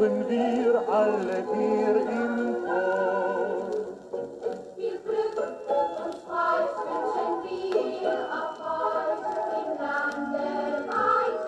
rufen wir alle hier im Chor. Wir Glück und Freud wünschen wir auf euch im Lande weit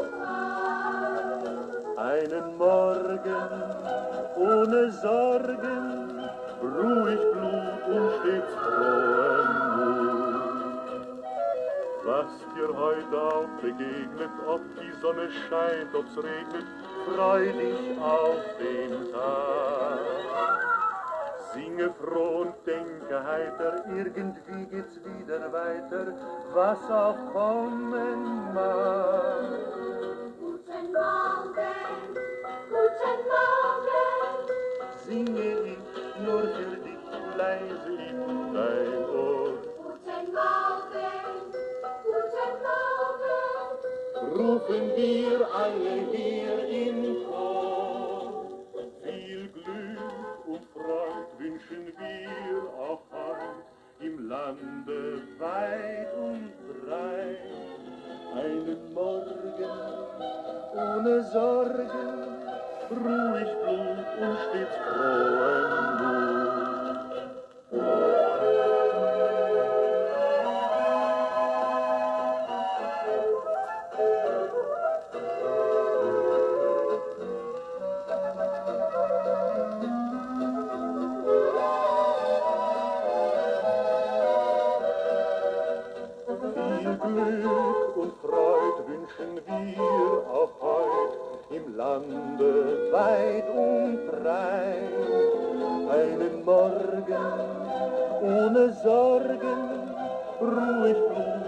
und frei. Einen Morgen ohne Sorgen, ruhig Blut und stets frohen Mut. Was dir heute auch begegnet, ob die Sonne scheint, ob's regnet, freu dich auf den Tag. Singe froh und denke heiter, irgendwie geht's wieder weiter, was auch kommen mag. Guten Morgen, guten Morgen, Singe ich nur für dich leise in dein Ohr. guten Morgen, guten Morgen. Rufen wir alle hier im Chor. Viel Glück und Freud wünschen wir auch heut im Lande weit und breit. Einen Morgen ohne Sorgen, ruhig Blut und stets frohen Mut. Viel Glück und Freud wünschen wir auch heut im Lande weit und breit. Einen Morgen ohne Sorgen, ruhig Blut